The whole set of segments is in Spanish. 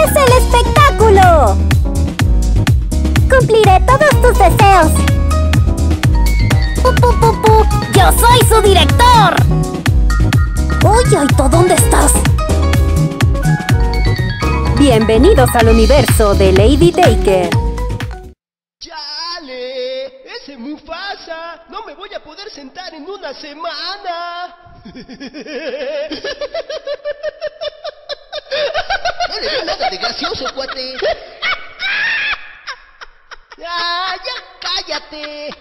¡Es el espectáculo! Cumpliré todos tus deseos. ¡Yo soy su director! ¡Uy, Aito! ¿Dónde estás? Bienvenidos al universo de Lady Taker. ¡Chale! ¡Ese Mufasa! ¡No me voy a poder sentar en una semana! No le veo nada de gracioso, cuate. ¡Ah, ya cállate!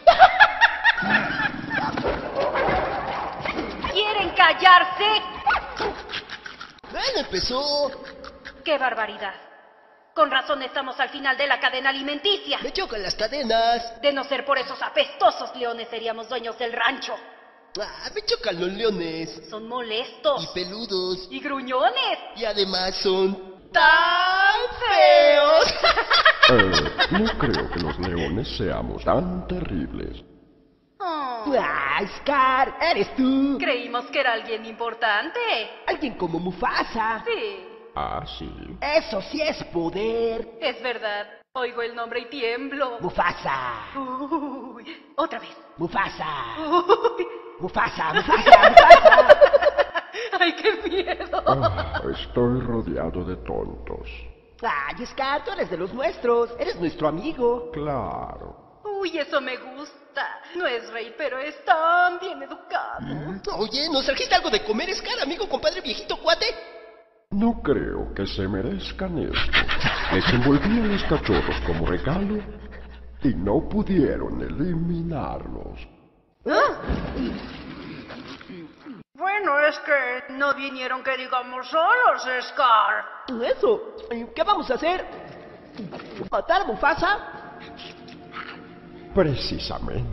¿Quieren callarse? ¡Bueno, empezó! ¡Qué barbaridad! Con razón estamos al final de la cadena alimenticia. ¡Me chocan las cadenas! De no ser por esos apestosos leones seríamos dueños del rancho. ¡Ah, me chocan los leones! Son molestos. Y peludos. Y gruñones. Y además son... ¡Tan feos! No creo que los leones seamos tan terribles. Oh, ¡Ah, Scar! ¡Eres tú! creímos que era alguien importante. Alguien como Mufasa. Sí, Ah, sí. Eso sí es poder. es verdad. Oigo el nombre y tiemblo. Mufasa. Uy, otra vez. Mufasa. Uy. Mufasa, Mufasa, Mufasa. ¡Ay, qué miedo! Estoy rodeado de tontos. Ay, Scar, tú eres de los nuestros. Eres nuestro amigo. Claro. Uy, eso me gusta. No es rey, pero es tan bien educado. Oye, ¿nos trajiste algo de comer, Scar, amigo, compadre, viejito, cuate? No creo que se merezcan esto. Les envolví a los cachorros como regalo y no pudieron eliminarlos. Bueno, es que no vinieron que digamos solos, Scar. Eso. ¿Qué vamos a hacer? ¿Matar a Mufasa? Precisamente.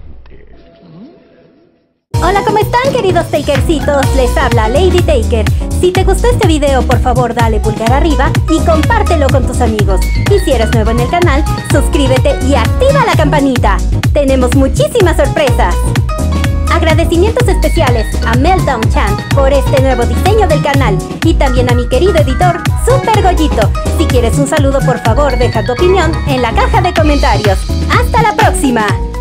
Hola, ¿cómo están, queridos Takercitos? Les habla Lady Taker. Si te gustó este video, por favor dale pulgar arriba y compártelo con tus amigos. Y si eres nuevo en el canal, suscríbete y activa la campanita. Tenemos muchísimas sorpresas. Agradecimientos especiales a Meltdown Chan por este nuevo diseño del canal y también a mi querido editor Super Goyito. Si quieres un saludo, por favor deja tu opinión en la caja de comentarios. ¡Hasta la próxima!